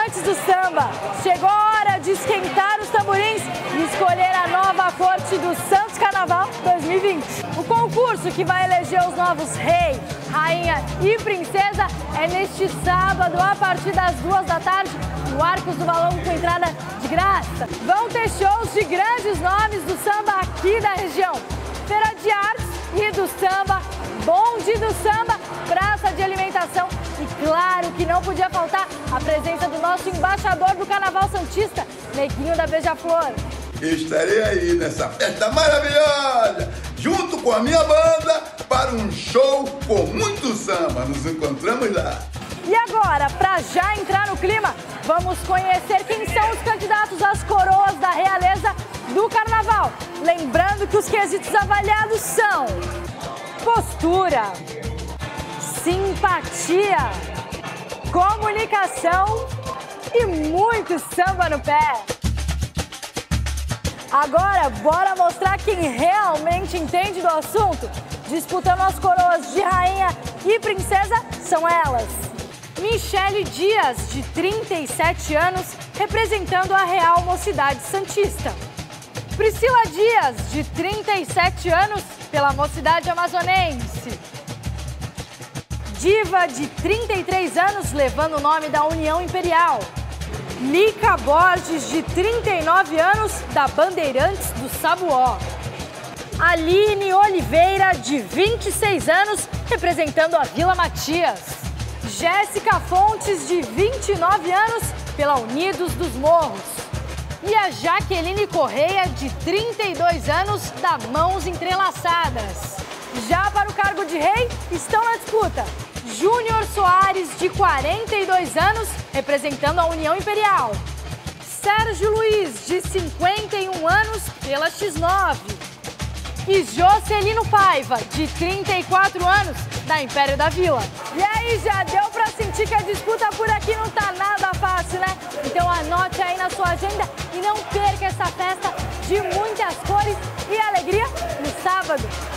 amantes do samba, chegou a hora de esquentar os tamborins e escolher a nova corte do Santos Carnaval 2020. O concurso que vai eleger os novos rei, rainha e princesa é neste sábado, a partir das 2 da tarde, no Arcos do Valão, com entrada de graça. Vão ter shows de grandes nomes do samba aqui da região. Feira de Artes e do Samba, Bonde do Samba, praça de alimentação e claro que não podia faltar a presença do nosso embaixador do Carnaval Santista, Neguinho da Beija-Flor. Estarei aí nessa festa maravilhosa, junto com a minha banda, para um show com muito samba. Nos encontramos lá. E agora, para já entrar no clima, vamos conhecer quem são os candidatos às coroas da realeza do Carnaval. Lembrando que os quesitos avaliados são postura, simpatia, comunicação e muito samba no pé. Agora, bora mostrar quem realmente entende do assunto. Disputando as coroas de rainha e princesa são elas: Michele Dias, de 37 anos, representando a Real Mocidade Santista. Priscila Dias, de 37 anos, pela Mocidade Amazonense. Diva, de 33 anos, levando o nome da União Imperial. Lica Borges, de 39 anos, da Bandeirantes do Sabuó. Aline Oliveira, de 26 anos, representando a Vila Matias. Jéssica Fontes, de 29 anos, pela Unidos dos Morros. E a Jaqueline Correia, de 32 anos, da Mãos Entrelaçadas. Já para o cargo de rei, estão na disputa Júnior Soares, de 42 anos, representando a União Imperial. Sérgio Luiz, de 51 anos, pela X9. E Jocelino Paiva, de 34 anos, da Império da Vila. E aí, já deu pra sentir que a disputa por aqui não tá nada fácil, né? Então anote aí na sua agenda e não perca essa festa de muitas cores e alegria no sábado.